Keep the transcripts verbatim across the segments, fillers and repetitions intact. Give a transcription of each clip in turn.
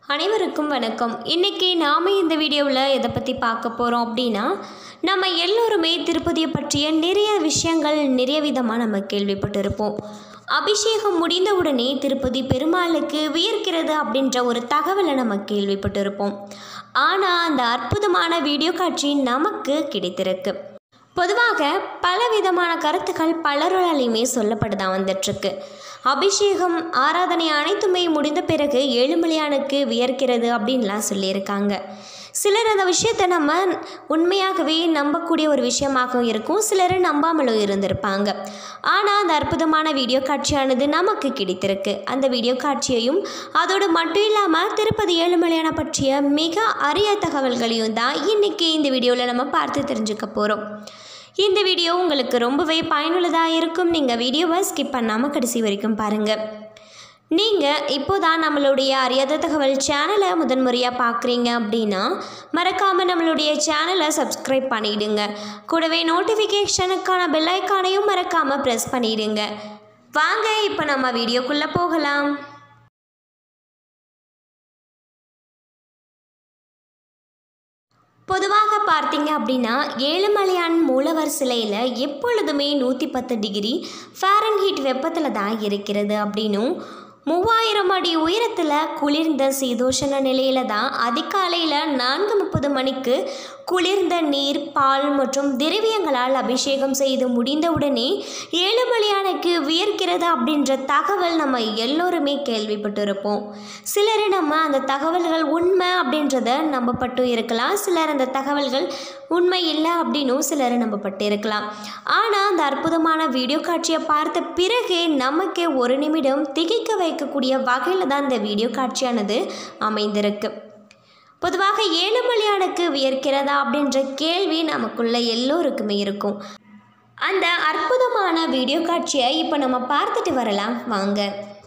அனைவருக்கும் வணக்கம். இன்றைக்கி நாம் இந்த வீடியோவில் எதை பற்றி பார்க்க போகிறோம் அப்படின்னா, நம்ம எல்லோருமே திருப்பதியை பற்றிய நிறைய விஷயங்கள் நிறைய விதமாக நம்ம கேள்விப்பட்டிருப்போம். அபிஷேகம் முடிந்தவுடனே திருப்பதி பெருமாளுக்கு வியர்க்கிறது அப்படின்ற ஒரு தகவலை நம்ம கேள்விப்பட்டிருப்போம். ஆனால் அந்த அற்புதமான வீடியோ காட்சி நமக்கு கிடைத்திருக்கு. பொதுவாக பல விதமான கருத்துக்கள் பலராலையுமே சொல்லப்பட்டுதான் வந்துட்டுருக்கு. அபிஷேகம் ஆராதனை அனைத்துமே முடிந்த பிறகு ஏழுமலையானுக்கு வியர்க்கிறது அப்படின்லாம் சொல்லியிருக்காங்க. சிலர் அந்த விஷயத்தை நம்ம உண்மையாகவே நம்பக்கூடிய ஒரு விஷயமாகவும் இருக்கும், சிலர் நம்பாமலும் இருந்திருப்பாங்க. ஆனால் அந்த அற்புதமான வீடியோ காட்சியானது நமக்கு கிடைத்திருக்கு. அந்த வீடியோ காட்சியையும் அதோடு மட்டும் இல்லாமல் திருப்பதி ஏழுமலையான பற்றிய மிக அரிய தகவல்களையும் தான் இன்றைக்கி இந்த வீடியோவில் நம்ம பார்த்து தெரிஞ்சுக்க போகிறோம். இந்த வீடியோ உங்களுக்கு ரொம்பவே பயனுள்ளதாக இருக்கும். நீங்கள் வீடியோவை ஸ்கிப் பண்ணாமல் கடைசி வரைக்கும் பாருங்கள். நீங்கள் இப்போ தான் நம்மளுடைய அறியாத தகவல் சேனலை முதன்முறையாக பார்க்குறீங்க அப்படின்னா மறக்காமல் நம்மளுடைய சேனலை சப்ஸ்கிரைப் பண்ணிவிடுங்க. கூடவே நோட்டிஃபிகேஷனுக்கான பெல் ஐக்கானையும் மறக்காமல் ப்ரெஸ் பண்ணிவிடுங்க. வாங்க இப்போ நம்ம வீடியோக்குள்ளே போகலாம். பொதுவாக பார்த்தீங்க அப்படின்னா ஏழுமலையான் மூலவர் சிலையில் எப்பொழுதுமே நூற்றி பத்து டிகிரி ஃபாரன்ஹீட் வெப்பத்தில் தான் இருக்கிறது அப்படின்னும், மூவாயிரம் அடி உயரத்தில் குளிர்ந்த சீதோஷண நிலையில் தான் அதிகாலையில் நான்கு முப்பது மணிக்கு குளிர்ந்த நீர், பால் மற்றும் திரவியங்களால் அபிஷேகம் செய்து முடிந்தவுடனே ஏழுமலையானுக்கு வியர்க்கிறது அப்படின்ற தகவல் நம்ம எல்லோருமே கேள்விப்பட்டிருப்போம். சிலர் நம்ம அந்த தகவல்கள் உண்மை அப்படின்றத நம்பப்பட்டு இருக்கலாம், சிலர் அந்த தகவல்கள் உண்மை இல்லை அப்படின்னும் சிலர் நம்பப்பட்டு இருக்கலாம். ஆனால் அந்த அற்புதமான வீடியோ காட்சியை பார்த்த பிறகு நமக்கே ஒரு நிமிடம் திகைக்க வைக்கக்கூடிய வகையில் தான் இந்த வீடியோ காட்சியானது அமைந்திருக்கு. பொதுவாக ஏழுமலையானுக்கு வியர்க்கிறதா அப்படின்ற கேள்வி நமக்குள்ள எல்லோருக்குமே இருக்கும். அந்த அற்புதமான வீடியோ காட்சியை இப்போ நம்ம பார்த்துட்டு வரலாம் வாங்க.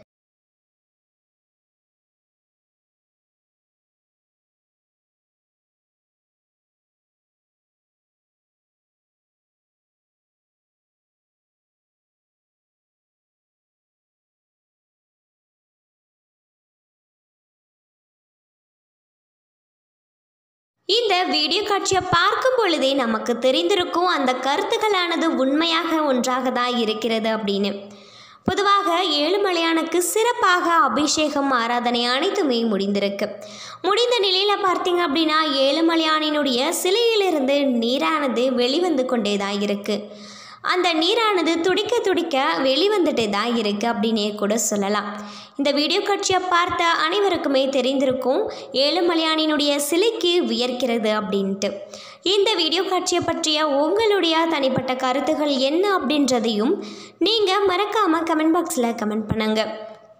இந்த வீடியோ காட்சியை பார்க்கும் பொழுதே நமக்கு தெரிந்திருக்கும் அந்த கருத்துக்களானது உண்மையாக ஒன்றாக தான் இருக்கிறது அப்படின்னு. பொதுவாக ஏழுமலையானுக்கு சிறப்பாக அபிஷேகம் ஆராதனை அனைத்துமே முடிந்திருக்கு. முடிந்த நிலையில் பார்த்தீங்க அப்படின்னா ஏழுமலையானினுடைய சிலையிலிருந்து நீரானது வெளிவந்து கொண்டே தான் இருக்குது. அந்த நீரானது துடிக்க துடிக்க வெளிவந்துட்டே தான் இருக்குது அப்படின்னே கூட சொல்லலாம். இந்த வீடியோ காட்சியை பார்த்த அனைவருக்குமே தெரிந்திருக்கும் ஏழுமலையானினுடைய சிலைக்கு வியர்க்கிறது அப்படின்ட்டு. இந்த வீடியோ காட்சியை பற்றிய உங்களுடைய தனிப்பட்ட கருத்துக்கள் என்ன அப்படின்றதையும் நீங்கள் மறக்காமல் கமெண்ட் பாக்ஸில் கமெண்ட் பண்ணுங்கள்.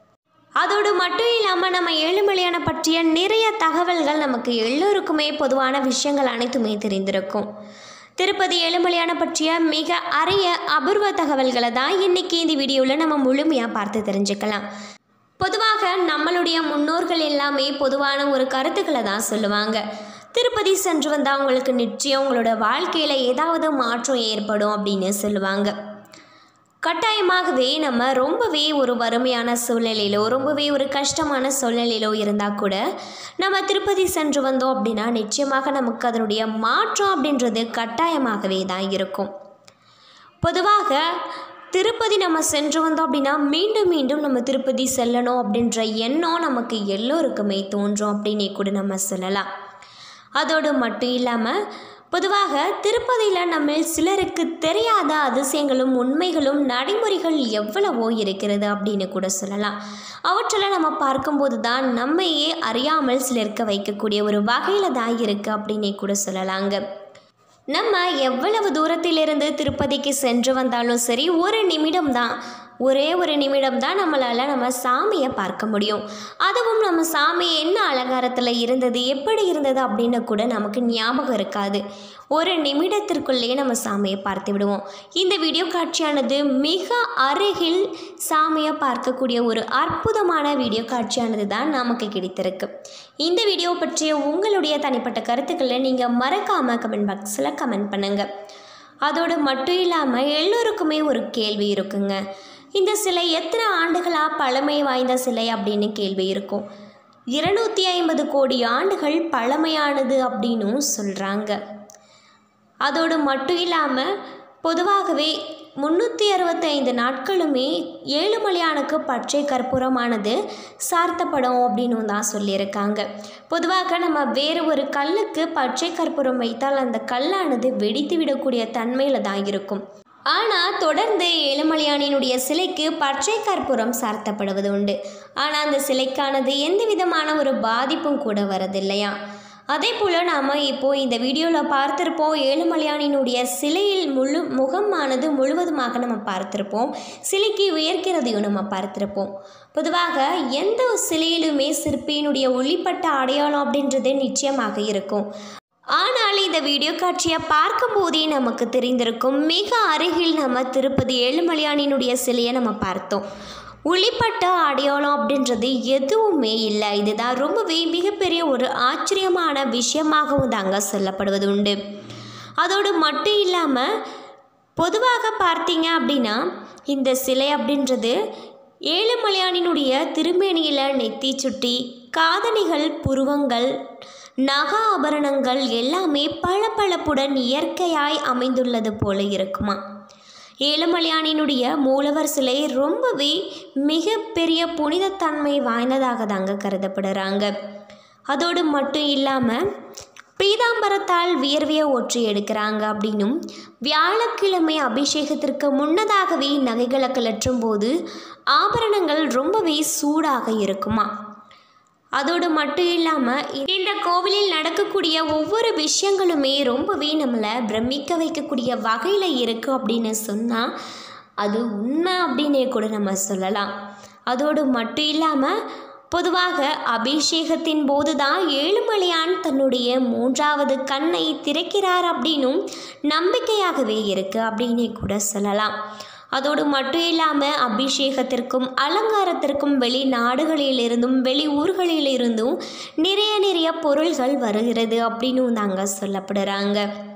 அதோடு மட்டும் இல்லாமல் நம்ம ஏழுமலையான பற்றிய நிறைய தகவல்கள் நமக்கு எல்லோருக்குமே பொதுவான விஷயங்கள் அனைத்துமே தெரிந்திருக்கும். திருப்பதி ஏழுமலையான பற்றிய மிக அரிய அபூர்வ தகவல்களை தான் இன்றைக்கி இந்த வீடியோவில் நம்ம முழுமையாக பார்த்து தெரிஞ்சுக்கலாம். பொதுவாக நம்மளுடைய முன்னோர்கள் எல்லாமே பொதுவான ஒரு கருத்துக்களை தான் சொல்லுவாங்க. திருப்பதி சென்று வந்தால் அவங்களுக்கு நிச்சயம் உங்களோட வாழ்க்கையில் ஏதாவது மாற்றம் ஏற்படும் அப்படின்னு சொல்லுவாங்க. கட்டாயமாகவே நம்ம ரொம்பவே ஒரு வறுமையான சூழ்நிலையிலோ ரொம்பவே ஒரு கஷ்டமான சூழ்நிலையிலோ இருந்தால் கூட நம்ம திருப்பதி சென்று வந்தோம் அப்படின்னா நிச்சயமாக நமக்கு அதனுடைய மாற்றம் அப்படின்றது கட்டாயமாகவே தான் இருக்கும். பொதுவாக திருப்பதி நம்ம சென்று வந்தோம் அப்படின்னா மீண்டும் மீண்டும் நம்ம திருப்பதி செல்லணும் அப்படின்ற எண்ணம் நமக்கு எல்லோருக்குமே தோன்றும் அப்படின்னே கூட நம்ம சொல்லலாம். அதோடு மட்டும் இல்லாமல் பொதுவாக திருப்பதியில் நம்ம சிலருக்கு தெரியாத அதிசயங்களும் உண்மைகளும் நடைமுறைகள் எவ்வளவோ இருக்கிறது அப்படின்னு கூட சொல்லலாம். அவற்றெல்லாம் நம்ம பார்க்கும்போது தான் நம்மையே அறியாமல் சிலருக்கு வைக்கக்கூடிய ஒரு வகையில் தான் இருக்குது அப்படின்னே கூட சொல்லலாங்க. நம்ம எவ்வளவு தூரத்திலிருந்து திருப்பதிக்கு சென்று வந்தாலும் சரி, ஒரு நிமிடம் தான் ஒரே ஒரு நிமிடம் தான் நம்மளால் நம்ம சாமியை பார்க்க முடியும். அதுவும் நம்ம சாமி என்ன அலங்காரத்தில் இருந்தது, எப்படி இருந்தது அப்படின்னு கூட நமக்கு ஞாபகம் இருக்காது. ஒரு நிமிடத்திற்குள்ளேயே நம்ம சாமியை பார்த்து விடுவோம். இந்த வீடியோ காட்சியானது மிக அருகில் சாமியை பார்க்கக்கூடிய ஒரு அற்புதமான வீடியோ காட்சியானது தான் நமக்கு கிடைத்திருக்கு. இந்த வீடியோ பற்றிய உங்களுடைய தனிப்பட்ட கருத்துக்களை நீங்கள் மறக்காமல் கமெண்ட் பாக்ஸில் கமெண்ட் பண்ணுங்கள். அதோடு மட்டும் இல்லாமல் எல்லோருக்குமே ஒரு கேள்வி இருக்குங்க. இந்த சிலை எத்தனை ஆண்டுகளாக பழமை வாய்ந்த சிலை அப்படின்னு கேள்வி இருக்கும். இருநூற்றி ஐம்பது கோடி ஆண்டுகள் பழமையானது அப்படின்னும் சொல்கிறாங்க. அதோடு மட்டும் இல்லாமல் பொதுவாகவே முந்நூற்றி அறுபத்தைந்து நாட்களுமே ஏழுமலையானுக்கு பச்சை கற்பூரமானது சார்த்தப்படும் அப்படின்னு தான் சொல்லியிருக்காங்க. பொதுவாக நம்ம வேறு ஒரு கல்லுக்கு பச்சை கற்பூரம் வைத்தால் அந்த கல்லானது வெடித்து விடக்கூடிய தன்மையில் தான் இருக்கும். ஆனால் தொடர்ந்து ஏழுமலையானினுடைய சிலைக்கு பச்சை கற்பூரம் சார்த்தப்படுவது உண்டு. ஆனால் அந்த சிலைக்கானது எந்த விதமான ஒரு பாதிப்பும் கூட வரதில்லையா. அதே போல் நாம் இப்போது இந்த வீடியோவில் பார்த்துருப்போம், ஏழுமலையானினுடைய சிலையில் முழு முகமானது முழுவதுமாக நம்ம பார்த்துருப்போம், சிலைக்கு உயர்கிறதையும் நம்ம பார்த்துருப்போம். பொதுவாக எந்த சிலையிலுமே சிற்பியினுடைய ஒளிப்பட்ட அடையாளம் அப்படின்றது நிச்சயமாக இருக்கும். ஆனால் இந்த வீடியோ காட்சியை பார்க்கும்போதே நமக்கு தெரிந்திருக்கும், மிக அருகில் நம்ம திருப்பதி ஏழுமலையானினுடைய சிலையை நம்ம பார்த்தோம். ஒளிப்பட்ட அடையாளம் அப்படின்றது எதுவுமே இல்லை. இதுதான் ரொம்பவே மிகப்பெரிய ஒரு ஆச்சரியமான விஷயமாகவும் தாங்க சொல்லப்படுவது உண்டு. அதோடு மட்டும் இல்லாமல் பொதுவாக பார்த்தீங்க அப்படின்னா இந்த சிலை அப்படின்றது ஏழுமலையானினுடைய திருமேனியில் நெத்தி சுட்டி, காதணிகள், புருவங்கள், நக ஆபரணங்கள் எல்லாமே பளபளப்புடன் இயற்கையாய் அமைந்துள்ளது போல இருக்குமா. ஏழுமலையானினுடைய மூலவர் சிலை ரொம்பவே மிகப்பெரிய புனிதத்தன்மை வாய்ந்ததாக தாங்க கருதப்படுறாங்க. அதோடு மட்டும் இல்லாமல் பீதாம்பரத்தால் வியர்வையை ஒற்றி எடுக்கிறாங்க அப்படின்னும், வியாழக்கிழமை அபிஷேகத்திற்கு முன்னதாகவே நகைகளை கழற்றும் போது ஆபரணங்கள் ரொம்பவே சூடாக இருக்குமா. அதோடு மட்டும் இல்லாமல் இந்த கோவிலில் நடக்கக்கூடிய ஒவ்வொரு விஷயங்களுமே ரொம்பவே நம்மளை பிரமிக்க வைக்கக்கூடிய வகையில் இருக்குது அப்படின்னு சொன்னால் அது உண்மை அப்படின்னே கூட நம்ம சொல்லலாம். அதோடு மட்டும் இல்லாமல் பொதுவாக அபிஷேகத்தின் போது தான் ஏழுமலையான் தன்னுடைய மூன்றாவது கண்ணை திறக்கிறார் அப்படின்னும் நம்பிக்கையாகவே இருக்குது அப்படின்னே கூட சொல்லலாம். அதோடு மட்டும் இல்லாமல் அபிஷேகத்திற்கும் அலங்காரத்திற்கும் வெளிநாடுகளிலிருந்தும் வெளி ஊர்களிலிருந்தும் நிறைய நிறைய பொருள்கள் வருகிறது அப்படின்னு தாங்க சொல்லப்படுறாங்க.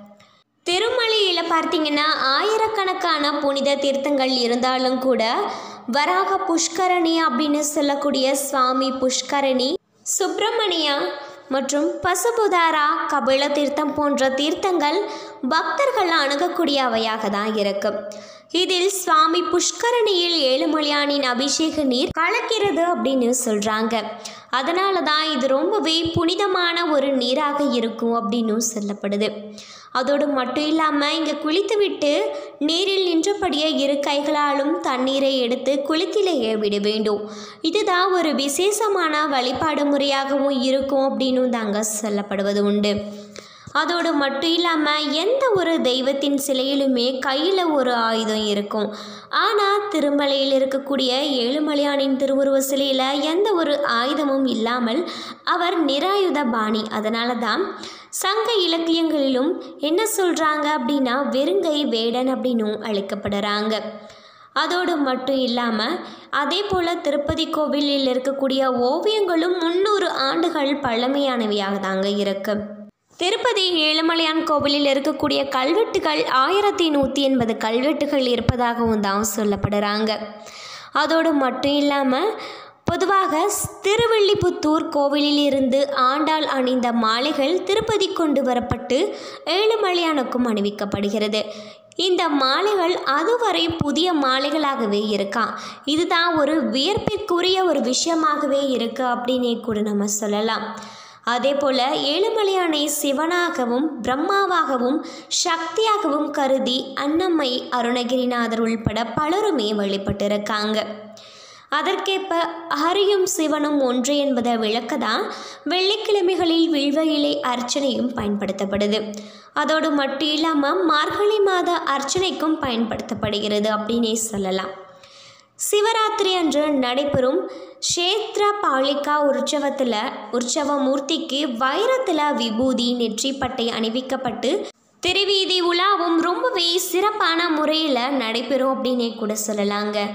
திருமலையில் பார்த்தீங்கன்னா ஆயிரக்கணக்கான புனித தீர்த்தங்கள் இருந்தாலும் கூட வராக புஷ்கரணி அப்படின்னு சொல்லக்கூடிய சுவாமி புஷ்கரணி, சுப்பிரமணியா மற்றும் பசுபுதாரா, கபில தீர்த்தம் போன்ற தீர்த்தங்கள் பக்தர்கள் அணுகக்கூடியவையாக தான் இருக்கும். இதில் சுவாமி புஷ்கரணியில் ஏழுமலையானின் அபிஷேக நீர் கலக்கிறது அப்படின்னு சொல்கிறாங்க. அதனால தான் இது ரொம்பவே புனிதமான ஒரு நீராக இருக்கும் அப்படின்னு சொல்லப்படுது. அதோடு மட்டும் இல்லாமல் இங்கே குளித்து விட்டு நீரில் நின்றபடியே இரு கைகளாலும் தண்ணீரை எடுத்து குளித்திலேயே விட வேண்டும். இதுதான் ஒரு விசேஷமான வழிபாடு முறையாகவும் இருக்கும் அப்படின்னு தாங்க சொல்லப்படுவது உண்டு. அதோடு மட்டும் இல்லாமல் எந்த ஒரு தெய்வத்தின் சிலையிலுமே கையில் ஒரு ஆயுதம் இருக்கும். ஆனால் திருமலையில் இருக்கக்கூடிய ஏழுமலையானின் திருவுருவ சிலையில் எந்த ஒரு ஆயுதமும் இல்லாமல் அவர் நிராயுத பாணி. அதனால தான் சங்க இலக்கியங்களிலும் என்ன சொல்கிறாங்க அப்படின்னா வெறுங்கை வேடன் அப்படின்னும் அழைக்கப்படுறாங்க. அதோடு மட்டும் இல்லாமல் அதே போல் திருப்பதி கோவிலில் இருக்கக்கூடிய ஓவியங்களும் முந்நூறு ஆண்டுகள் பழமையானவையாக தாங்க இருக்குது. திருப்பதி ஏழுமலையான் கோவிலில் இருக்கக்கூடிய கல்வெட்டுகள் ஆயிரத்தி நூற்றி எண்பது கல்வெட்டுகள் இருப்பதாகவும் தான் சொல்லப்படுறாங்க. அதோடு மட்டும் இல்லாமல் பொதுவாக திருவில்லிபுத்தூர் கோவிலில் இருந்து ஆண்டாள் அணிந்த மாலைகள் திருப்பதி கொண்டு வரப்பட்டு ஏழுமலையானுக்கும் அணிவிக்கப்படுகிறது. இந்த மாலைகள் அதுவரை புதிய மாலைகளாகவே இருக்கா. இதுதான் ஒரு வியப்பிற்குரிய ஒரு விஷயமாகவே இருக்குது அப்படின்னே கூட நம்ம சொல்லலாம். அதே போல் ஏழுமலையானை சிவனாகவும் பிரம்மாவாகவும் சக்தியாகவும் கருதி அன்னம்மை, அருணகிரிநாதர் உள்பட பலருமே வழிபட்டிருக்காங்க. அதற்கேற்ப ஹரியும் சிவனும் ஒன்று என்பதை விளக்கதான் வெள்ளிக்கிழமைகளில் வில்வ இலை அர்ச்சனையும் பயன்படுத்தப்படுது. அதோடு மட்டும் இல்லாமல் மார்கழி மாத அர்ச்சனைக்கும் பயன்படுத்தப்படுகிறது அப்படின்னே சொல்லலாம். சிவராத்திரி அன்று நடைபெறும் க்ஷேத்ர பாலிகா உற்சவத்தில் உற்சவ மூர்த்திக்கு வைரத்தில் விபூதி நெற்றிப்பட்டை அணிவிக்கப்பட்டு திருவீதி உலாவும் ரொம்பவே சிறப்பான முறையில் நடைபெறும் அப்படின்னே கூட சொல்லலாங்க.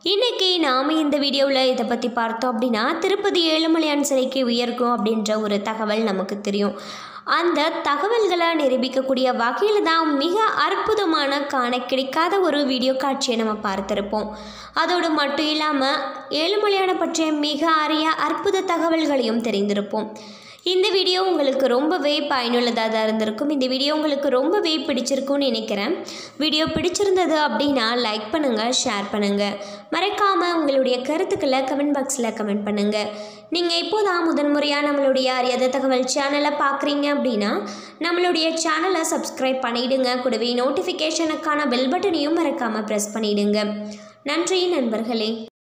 இன்றைக்கி நாம் இந்த வீடியோவில் இதை பற்றி பார்த்தோம் அப்படின்னா திருப்பதி ஏழுமலையான் சிலைக்கு உயர்க்கும் அப்படின்ற ஒரு தகவல் நமக்கு தெரியும். அந்த தகவல்களை நிரூபிக்கக்கூடிய வகையில் தான் மிக அற்புதமான காண கிடைக்காத ஒரு வீடியோ காட்சியை நம்ம பார்த்துருப்போம். அதோடு மட்டும் இல்லாமல் ஏழுமலையானை பற்றிய மிக அரிய அற்புத தகவல்களையும் தெரிந்திருப்போம். இந்த வீடியோ உங்களுக்கு ரொம்பவே பயனுள்ளதாக தான் இருந்திருக்கும். இந்த வீடியோ உங்களுக்கு ரொம்பவே பிடிச்சிருக்கும்னு நினைக்கிறேன். வீடியோ பிடிச்சிருந்தது அப்படின்னா லைக் பண்ணுங்கள், ஷேர் பண்ணுங்கள். மறக்காமல் உங்களுடைய கருத்துக்களை கமெண்ட் பாக்ஸில் கமெண்ட் பண்ணுங்கள். நீங்கள் இப்போதான் முதன்முறையாக நம்மளுடைய அறியாத தகவல் சேனலை பார்க்குறீங்க அப்படின்னா நம்மளுடைய சேனலை சப்ஸ்கிரைப் பண்ணிவிடுங்க. கூடவே நோட்டிஃபிகேஷனுக்கான பெல் பட்டனையும் மறக்காமல் ப்ரெஸ் பண்ணிவிடுங்க. நன்றி நண்பர்களே.